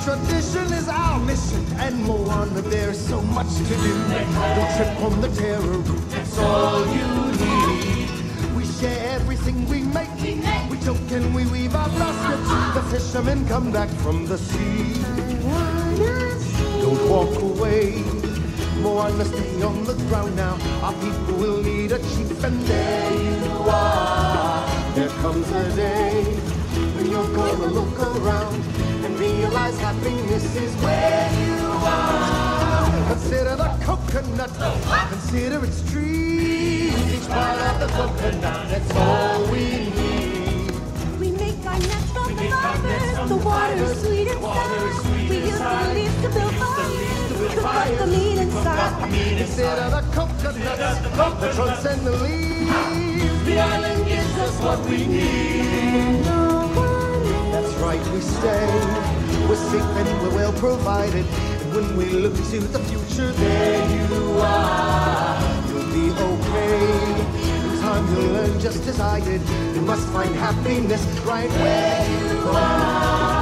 tradition is our mission, and Moana, there's so much to do. Don't trip on the terror route, that's all you need. We share everything we make. We joke and we weave our baskets. The fishermen come back from the sea. Don't walk away. Moana, stay on the ground now. Our people will need a chief, and there you are. There comes a day when you're gonna look around and realize happiness is where you are. Consider the coconut, consider its trees. Each part of the coconut, that's all we need. We make our nets from the fibers. The water's sweet and sound. We use the leaves to build fires. Cook up the meat inside. Consider the coconuts, the trunks and the leaves. The island gives us what we need. That's right, we stay. We're safe and we're well provided. And when we look to the future, there you are. You'll be okay. In time you'll learn just as I did. You must find happiness right where you are.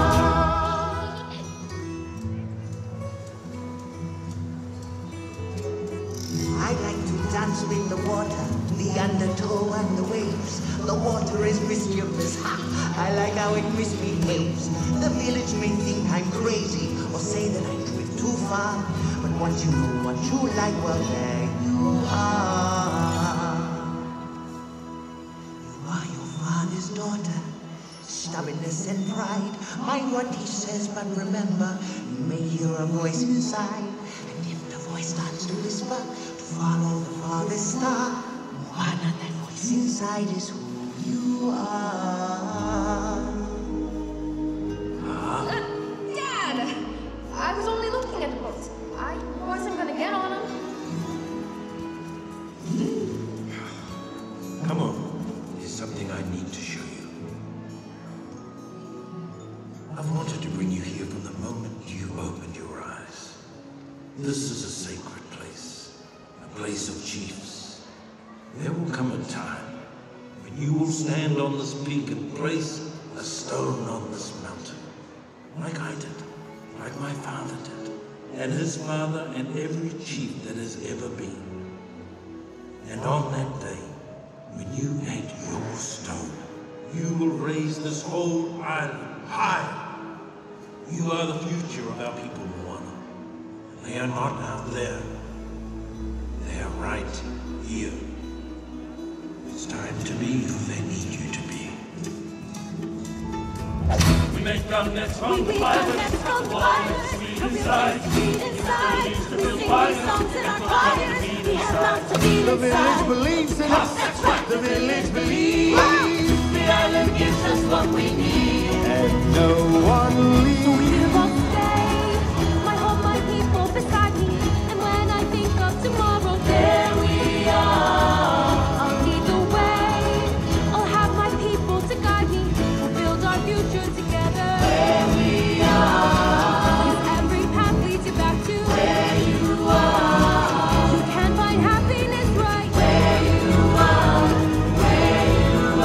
I like to dance with the water, the undertow and the waves. The water is mischievous, ha! I like how it misbehaves. The village may think I'm crazy or say that I drift too far. But once you know what you like, well, there you are. You are your father's daughter. Stubbornness and pride. Mind what he says, but remember, you may hear a voice inside. And if the voice starts to whisper, follow the farthest star. Moana, that voice inside is who you are. Dad! I was only looking at the boats. I wasn't gonna get on them. Come on. There's something I need to show you. I've wanted to bring you here from the moment you opened your eyes. This is a sacred place. A place of chiefs. There will come a time when you will stand on this peak and place a stone on this mountain. Like I did. Like my father did. And his father and every chief that has ever been. And on that day, when you add your stone, you will raise this whole island higher. You are the future of our people, Moana. They are not out there. They are right here. It's time to be who they need you to be. We make our nets from the fibers. The water sweet inside. We sing songs in our choirs. We have lots to be inside. The village believes in us. That's right. The village believes. The island gives us what we need. And no one leaves. So here I'll stay. My home, my people beside me. And when I think of tomorrow, there we are. I'll lead the way. I'll have my people to guide me. We'll build our future together. There we are. 'Cause every path leads you back to Where you are. you can find happiness right Where you are. Where you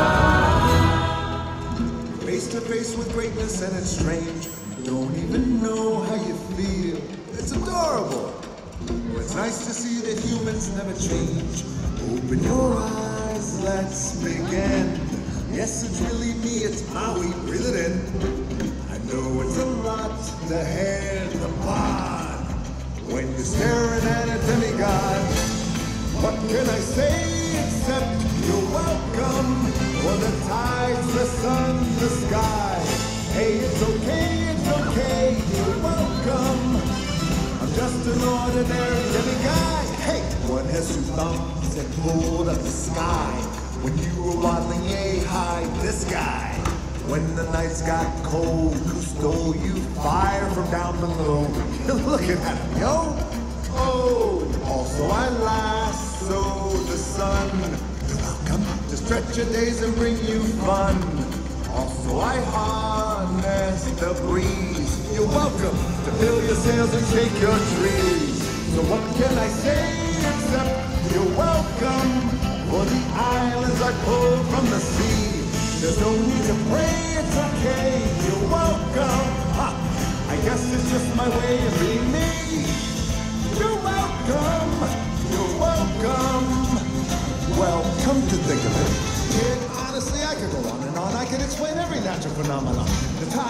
are. Face to face with greatness and it's strange. You don't even know how you feel. It's adorable. It's nice to see that humans never change. Open your eyes, let's begin. Yes, it's really me, it's Maui, breathe it in. I know it's a lot, the head, the bod. When you're staring at a demigod, what can I say except you're welcome? For the tides, the sun, the sky. Hey, it's okay, you're welcome. I'm just an ordinary demiguy. Hey, one has two thumbs and pulled up the sky. When you were waddling yay high, this guy. When the nights got cold, who stole you fire from down below? You're looking at him, yo. Oh, also I lassoed the sun. You're welcome to stretch your days and bring you fun. Also I harness the breeze. You're welcome to fill your sails and shake your trees. So what can I say except you're welcome? For the islands are pulled from the sea. There's no need to pray, it's okay, you're welcome. Ha! I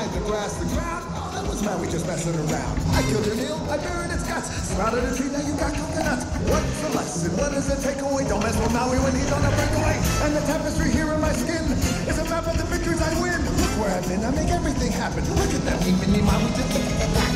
sky, the grass, the ground. Oh, that was Maui just messing around. I killed an eel, I buried its guts. Sprouted a tree, now you got coconuts. What's the lesson? What does it take away? Don't mess with Maui when he's on a breakaway. And the tapestry here in my skin is a map of the victories I win. Look where I've been, I make everything happen. Look at that, mini Maui just look at that.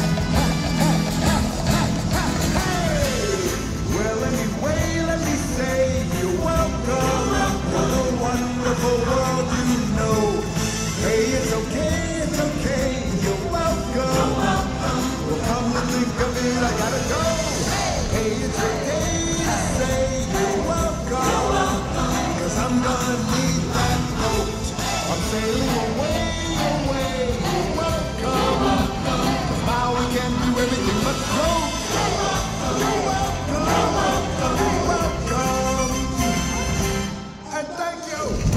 Well, anyway, let me say you're welcome for the wonderful world you know. Hey, it's okay, you're welcome. Well, come to think of it, I gotta go. Hey, it's okay to say you're welcome. Cause I'm gonna need that boat. I'm sailing away, you're welcome. Cause now we can do everything but float. You're welcome. And thank you.